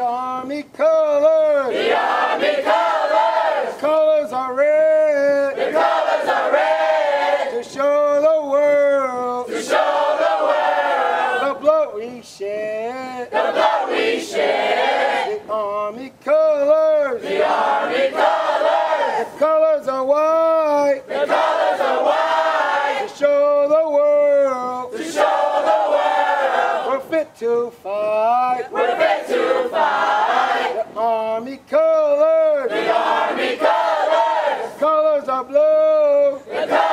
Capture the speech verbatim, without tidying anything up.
Army colors. The Army colors. The colors are red. The colors are red. To show the world. To show the world. The blood we shed. The blood we shed. The Army colors. The Army colors. The colors are white. The colors are white. To show the world. To show the world. We're fit to fight. We're fit to fight. The Army colors. The Army colors. The colors are blue. The colors